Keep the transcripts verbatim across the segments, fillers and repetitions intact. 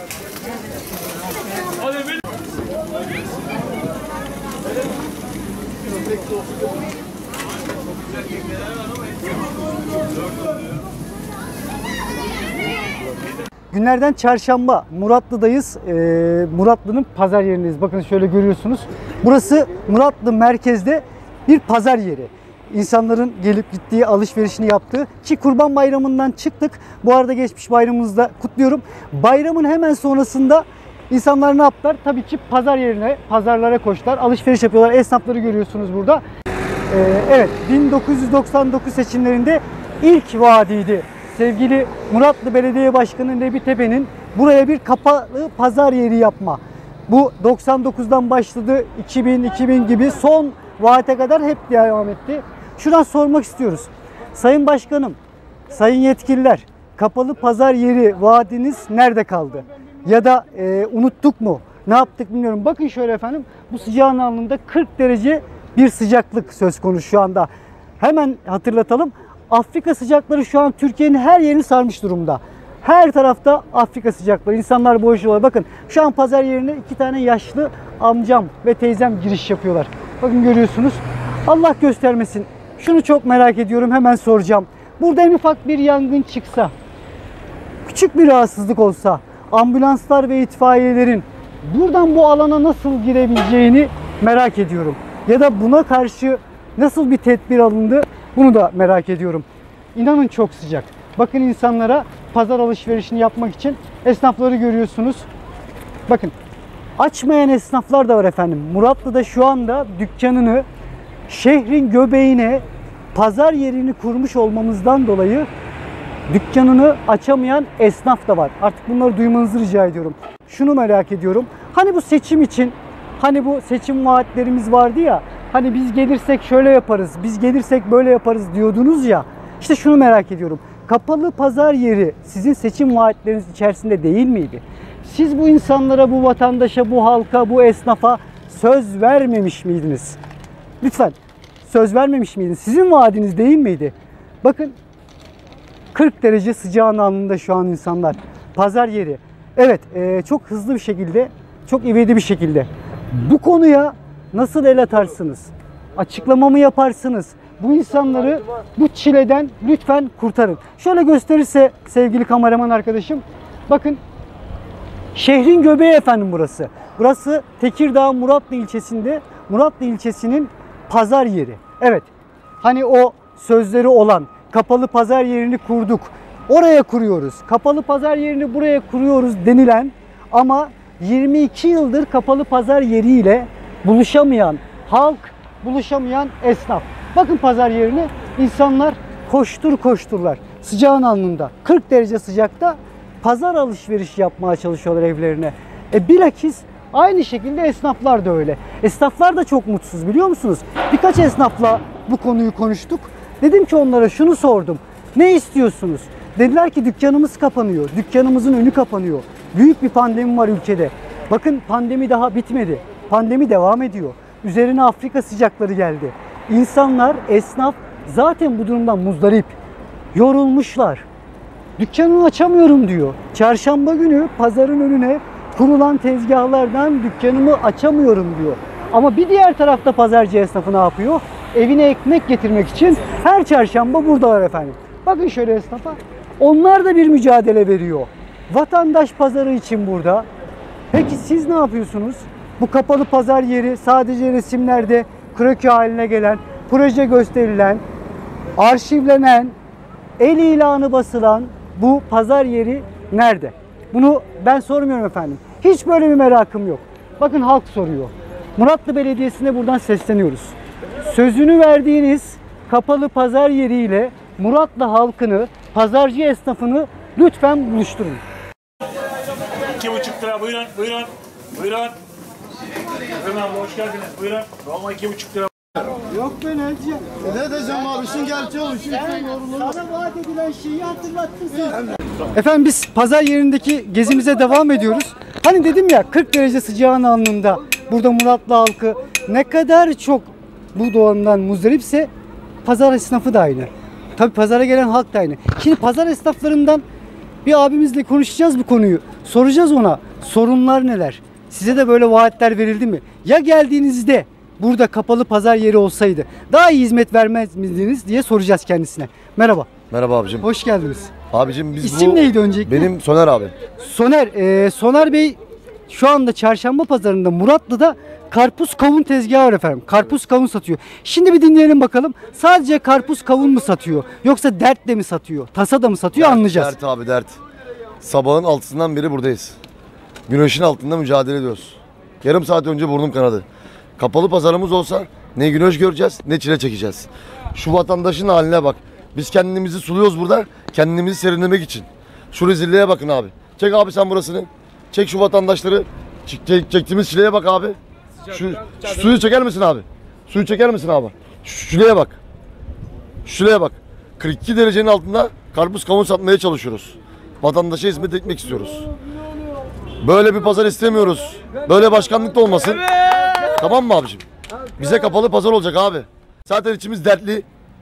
Günlerden çarşamba, Muratlı'dayız. Ee, Muratlı'nın pazar yerindeyiz. Bakın şöyle görüyorsunuz. Burası Muratlı merkezde bir pazar yeri. İnsanların gelip gittiği, alışverişini yaptığı, ki Kurban Bayramı'ndan çıktık. Bu arada geçmiş bayramımızı da kutluyorum. Bayramın hemen sonrasında insanlar ne yaptılar? Tabii ki pazar yerine, pazarlara koştular. Alışveriş yapıyorlar. Esnafları görüyorsunuz burada. Ee, evet, bin dokuz yüz doksan dokuz seçimlerinde ilk vaadiydi. Sevgili Muratlı Belediye Başkanı Nebi Tepe'nin buraya bir kapalı pazar yeri yapma. Bu doksan dokuzdan başladı, iki bin, iki bin gibi son vaate kadar hep devam etti. Şuradan sormak istiyoruz. Sayın Başkanım, sayın yetkililer, kapalı pazar yeri vaadiniz nerede kaldı? Ya da e, unuttuk mu? Ne yaptık bilmiyorum. Bakın şöyle efendim, bu sıcağın alnında kırk derece bir sıcaklık söz konusu şu anda. Hemen hatırlatalım. Afrika sıcakları şu an Türkiye'nin her yerini sarmış durumda. Her tarafta Afrika sıcakları. İnsanlar boğuşuyorlar. Bakın şu an pazar yerine iki tane yaşlı amcam ve teyzem giriş yapıyorlar. Bakın görüyorsunuz. Allah göstermesin. Şunu çok merak ediyorum. Hemen soracağım. Burada en ufak bir yangın çıksa, küçük bir rahatsızlık olsa, ambulanslar ve itfaiyelerin buradan bu alana nasıl girebileceğini merak ediyorum. Ya da buna karşı nasıl bir tedbir alındı? Bunu da merak ediyorum. İnanın çok sıcak. Bakın insanlara pazar alışverişini yapmak için esnafları görüyorsunuz. Bakın açmayan esnaflar da var efendim. Muratlı'da şu anda dükkanını şehrin göbeğine pazar yerini kurmuş olmamızdan dolayı dükkanını açamayan esnaf da var. Artık bunları duymanızı rica ediyorum. Şunu merak ediyorum. Hani bu seçim için, hani bu seçim vaatlerimiz vardı ya, hani biz gelirsek şöyle yaparız, biz gelirsek böyle yaparız diyordunuz ya. İşte şunu merak ediyorum. Kapalı pazar yeri sizin seçim vaatleriniz içerisinde değil miydi? Siz bu insanlara, bu vatandaşa, bu halka, bu esnafa söz vermemiş miydiniz? Lütfen söz vermemiş miydiniz? Sizin vaadiniz değil miydi? Bakın kırk derece sıcağın alnında şu an insanlar. Pazar yeri. Evet, e, çok hızlı bir şekilde, çok ivedi bir şekilde bu konuya nasıl el atarsınız? Açıklama mı yaparsınız? Bu insanları bu çileden lütfen kurtarın. Şöyle gösterirse sevgili kameraman arkadaşım. Bakın şehrin göbeği efendim burası. Burası Tekirdağ Muratlı ilçesinde, Muratlı ilçesinin pazar yeri. Evet. Hani o sözleri olan kapalı pazar yerini kurduk. Oraya kuruyoruz. Kapalı pazar yerini buraya kuruyoruz denilen ama yirmi iki yıldır kapalı pazar yeriyle buluşamayan halk, buluşamayan esnaf. Bakın pazar yerine insanlar koştur koşturlar. Sıcağın alnında kırk derece sıcakta pazar alışveriş yapmaya çalışıyorlar evlerine. E bilakis aynı şekilde esnaflar da öyle. Esnaflar da çok mutsuz biliyor musunuz? Birkaç esnafla bu konuyu konuştuk. Dedim ki onlara şunu sordum. Ne istiyorsunuz? Dediler ki dükkanımız kapanıyor. Dükkanımızın önü kapanıyor. Büyük bir pandemi var ülkede. Bakın pandemi daha bitmedi. Pandemi devam ediyor. Üzerine Afrika sıcakları geldi. İnsanlar, esnaf zaten bu durumdan muzdarip. Yorulmuşlar. Dükkanımı açamıyorum diyor. Çarşamba günü pazarın önüne kurulan tezgahlardan dükkanımı açamıyorum diyor. Ama bir diğer tarafta pazarcı esnafı ne yapıyor? Evine ekmek getirmek için her çarşamba buradalar efendim. Bakın şöyle esnafa. Onlar da bir mücadele veriyor. Vatandaş pazarı için burada. Peki siz ne yapıyorsunuz? Bu kapalı pazar yeri sadece resimlerde kroki haline gelen, proje gösterilen, arşivlenen, el ilanı basılan bu pazar yeri nerede? Bunu ben sormuyorum efendim. Hiç böyle bir merakım yok. Bakın halk soruyor. Muratlı Belediyesi'ne buradan sesleniyoruz. Sözünü verdiğiniz kapalı pazar yeriyle Muratlı halkını, pazarcı esnafını lütfen buluşturun. iki buçuk lira buyurun, buyurun, buyurun. Efendim abla hoş geldiniz, buyurun. Roma iki buçuk lira. Yok be ne diyeceğim? Ne diyeceğim abi? İşin gerçeği o. İşin Sana vaat edilen şeyi hatırlattın sen. Efendim biz pazar yerindeki gezimize devam ediyoruz. Hani dedim ya kırk derece sıcağın alnında burada Muratlı halkı ne kadar çok bu doğandan muzdaripse pazar esnafı da aynı. Tabi pazara gelen halk da aynı. Şimdi pazar esnaflarından Bir abimizle konuşacağız bu konuyu. Soracağız ona sorunlar neler? Size de böyle vaatler verildi mi? Ya geldiğinizde burada kapalı pazar yeri olsaydı daha iyi hizmet vermez miydiniz diye soracağız kendisine. Merhaba. Merhaba abicim. Hoş geldiniz. Abicim biz İsim bu... neydi öncelikle? Benim Soner abi. Soner. E, Soner Bey şu anda Çarşamba Pazarı'nda Muratlı'da karpuz kavun tezgahı var efendim. Karpuz kavun satıyor. Şimdi bir dinleyelim bakalım. Sadece karpuz kavun mu satıyor? Yoksa dert de mi satıyor? Tasa da mı satıyor? Dert, Anlayacağız. Dert abi dert. Sabahın altısından beri buradayız. Güneşin altında mücadele ediyoruz. Yarım saat önce burnum kanadı. Kapalı pazarımız olsa ne güneş göreceğiz ne çile çekeceğiz. Şu vatandaşın haline bak. Biz kendimizi suluyoruz burada. Kendimizi serinlemek için. Şu rezilliğe bakın abi. Çek abi sen burasını. Çek şu vatandaşları. Çek, çek- çektiğimiz çileye bak abi. Şu, şu suyu çeker misin abi? Suyu çeker misin abi? Şu şuraya bak. Şuraya bak. kırk iki derecenin altında karpuz kavun satmaya çalışıyoruz. Vatandaşa hizmet etmek istiyoruz. Böyle bir pazar istemiyoruz. Böyle başkanlık da olmasın. Tamam mı abiciğim? Bize kapalı pazar olacak abi. Zaten içimiz dertli.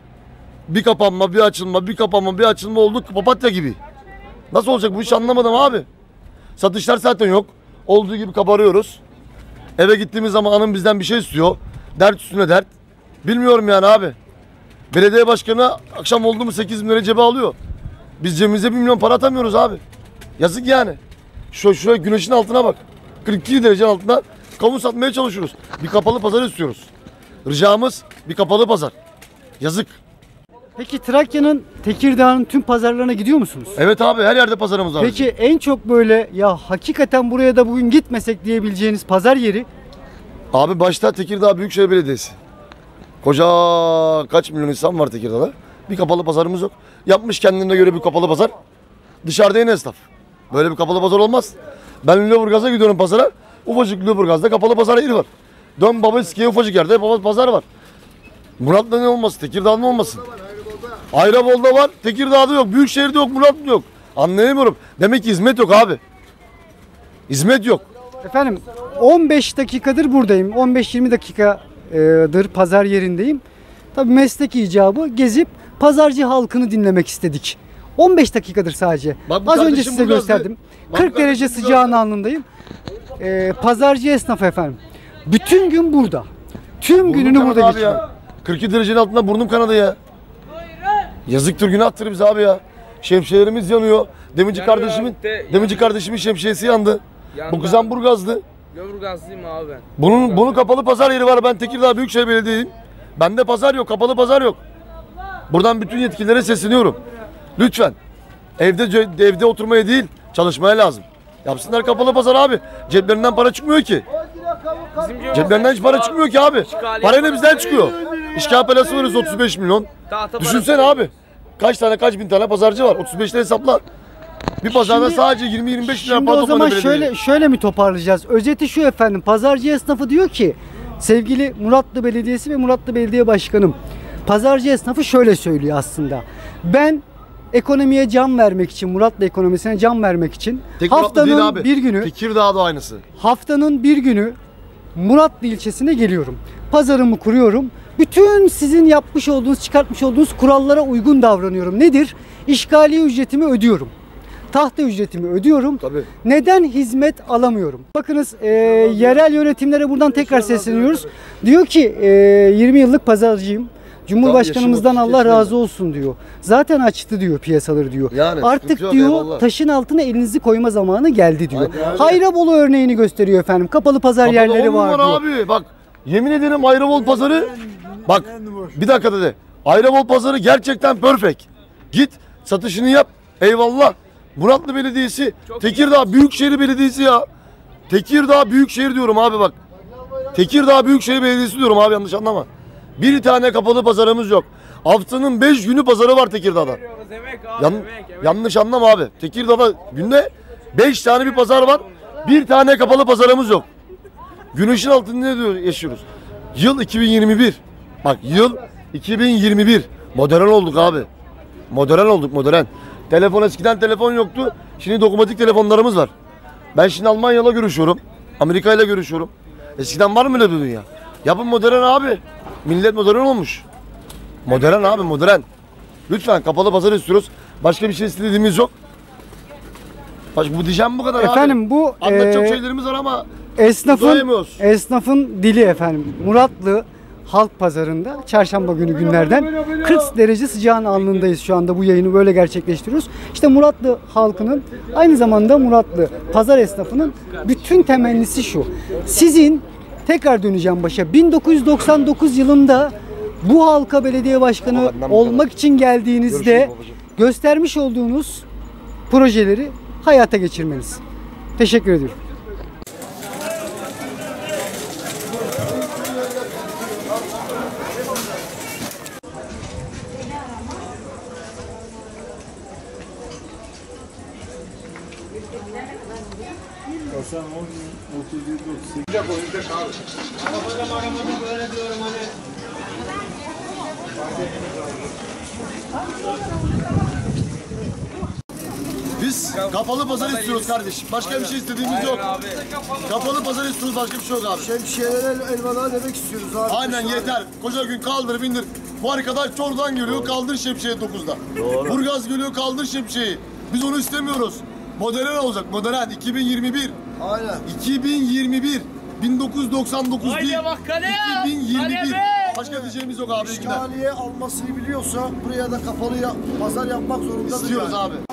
Bir kapanma, bir açılma, bir kapanma, bir açılma olduk papatya gibi. Nasıl olacak bu iş anlamadım abi. Satışlar zaten yok. Olduğu gibi kabarıyoruz. Eve gittiğimiz zaman hanım bizden bir şey istiyor. Dert üstüne dert. Bilmiyorum yani abi. Belediye başkanı akşam oldu mu sekiz bin lira cebe alıyor. Biz cebimize bir milyon para atamıyoruz abi. Yazık yani. Şu şuraya güneşin altına bak. kırk iki derecenin altında kavun satmaya çalışıyoruz. Bir kapalı pazar istiyoruz. Ricamız bir kapalı pazar. Yazık. Peki Trakya'nın, Tekirdağ'ın tüm pazarlarına gidiyor musunuz? Evet abi her yerde pazarımız var. Peki en çok böyle ya hakikaten buraya da bugün gitmesek diyebileceğiniz pazar yeri? Abi başta Tekirdağ Büyükşehir Belediyesi. Koca kaç milyon insan var Tekirdağ'da. Bir kapalı pazarımız yok. Yapmış kendine göre bir kapalı pazar. Dışarıda yine esnaf. Böyle bir kapalı pazar olmaz. Ben Lüleburgaz'a gidiyorum pazara. Ufacık Lüleburgaz'da kapalı pazar yeri var. Dön Babaski'ye ufacık yerde pazar var. Murat'ta ne olmasın? Tekirdağ'da ne olmasın? Ayrabol'da var. Tekirdağ'da yok. Büyükşehir'de yok. Murat'ta yok. Anlayamıyorum. Demek ki hizmet yok abi. Hizmet yok. Efendim on beş dakikadır buradayım. on beş yirmi dakikadır pazar yerindeyim. Tabii meslek icabı gezip pazarcı halkını dinlemek istedik. on beş dakikadır sadece. Bak bu Az önce kardeşim size bu gösterdim. gazete. Bak bu kırk derece kardeşim bu sıcağın gazete. alnındayım. Ee, pazarcı esnaf efendim. Bütün gün burada. Tüm Burnum gününü kanadı burada abi geçiriyor. ya. kırk iki derecenin altında burnum kanadı ya. Yazıktır günahtır bize abi ya. Şemsiyelerimiz yanıyor. Demirci Yanıyor kardeşimin abi de, Demirci yandı. kardeşimin şemsiyesi yandı. Yandı Bu kızan Burgaz'dı. Lüleburgazlıyım abi ben. Bunun bunun kapalı pazar yeri var. Ben Tekirdağ Büyükşehir Belediye'yim. Bende pazar yok, kapalı pazar yok. Buradan bütün yetkililere sesleniyorum. Lütfen. Evde evde oturmaya değil, çalışmaya lazım. Yapsınlar kapalı pazar abi. Ceplerinden para çıkmıyor ki. Bizim Ceplerinden hiç para çıkmıyor ki abi. Parayla bizden çıkıyor. İşgal parası veriyoruz otuz beş milyon. Tahta Düşünsene parası. abi. Kaç tane kaç bin tane pazarcı var. otuz beşte hesapla. Bir pazarda Şimdi- sadece yirmi yirmi beş lira Şimdi para o zaman toplanıyor belediye. şöyle şöyle mi toparlayacağız? Özeti şu efendim. Pazarcı esnafı diyor ki sevgili Muratlı Belediyesi ve Muratlı Belediye Başkanım. Pazarcı esnafı şöyle söylüyor aslında. Ben ekonomiye can vermek için, Muratlı ekonomisine can vermek için Tek Muratlı değil haftanın abi. bir günü Tekirdağ'da aynısı. haftanın bir günü Muratlı ilçesine geliyorum. Pazarımı kuruyorum. Bütün sizin yapmış olduğunuz, çıkartmış olduğunuz kurallara uygun davranıyorum. Nedir? İşgaliye ücretimi ödüyorum. Tahta ücretimi ödüyorum. Tabii. Neden hizmet alamıyorum? Bakınız e, yerel yönetimlere buradan tekrar sesleniyoruz. Diyor ki e, yirmi yıllık pazarcıyım. Cumhurbaşkanımızdan yaşım otuz Allah yaşındayım. razı olsun diyor. Zaten açtı diyor piyasaları diyor. Yani Artık sıkıntı yok, diyor eyvallah. taşın altına elinizi koyma zamanı geldi diyor. Aynen öyle. Hayrabolu örneğini gösteriyor efendim. Kapalı pazar Kapalı yerleri on var numara diyor. abi. Bak yemin ederim Ayrabol pazarı. Bak bir dakika dedi. Ayrabol pazarı gerçekten perfect. Git satışını yap. Eyvallah. Muratlı Belediyesi, Tekirdağ Büyükşehir Belediyesi ya. Tekirdağ Büyükşehir diyorum abi bak. Tekirdağ Büyükşehir Belediyesi diyorum abi yanlış anlama. Bir tane kapalı pazarımız yok. Haftanın beş günü pazarı var Tekirdağ'da. Veriyoruz, emek abi, Yan, emek, emek. yanlış anlama abi. Tekirdağ'da günde beş tane bir pazar var. Bir tane kapalı pazarımız yok. Güneşin altında ne diyor yaşıyoruz? Yıl iki bin yirmi bir. Bak yıl iki bin yirmi bir. Modern olduk abi. Modern olduk modern. Telefon eskiden telefon yoktu. Şimdi dokunmatik telefonlarımız var. Ben şimdi Almanya'yla görüşüyorum. Amerika'yla görüşüyorum. Eskiden var mı öyle bir dünya? Yapın modern abi. Millet modern olmuş. Modern abi modern. Lütfen kapalı pazar istiyoruz. Başka bir şey istediğimiz yok. Başka bu diyeceğim bu kadar abi. Efendim bu Anlatacak e, şeylerimiz var ama esnafın doyamıyoruz. esnafın dili efendim. Muratlı Halk Pazarı'nda çarşamba günü günlerden kırk derece sıcağın alnındayız şu anda, bu yayını böyle gerçekleştiriyoruz. İşte Muratlı halkının, aynı zamanda Muratlı pazar esnafının bütün temennisi şu. Sizin, tekrar döneceğim başa, bin dokuz yüz doksan dokuz yılında bu halka belediye başkanı olmak için geldiğinizde göstermiş olduğunuz projeleri hayata geçirmeniz. Teşekkür ediyorum. Biz kapalı pazar istiyoruz kardeşim. Başka bir şey istediğimiz yok. Kapalı pazar istiyoruz, başka bir şey yok abi. Şemsiyelere elveda demek istiyoruz abi. Aynen yeter. Koca gün kaldır bindir. Bu arkadaş Çorlu'dan geliyor, kaldır şemsiyeyi dokuzda. Doğru. Burgaz geliyor, kaldır şemsiyeyi. Biz onu istemiyoruz. Modern olacak, modern. iki bin yirmi bir. Aynen. iki bin yirmi bir. bin dokuz yüz doksan dokuz değil. bak kaleye. iki bin yirmi bir. Kaleye. Başka diyeceğimiz yok abi. İşgaliye almasını biliyorsa buraya da kapalı ya- pazar yapmak zorundadır. İstiyoruz yani. abi.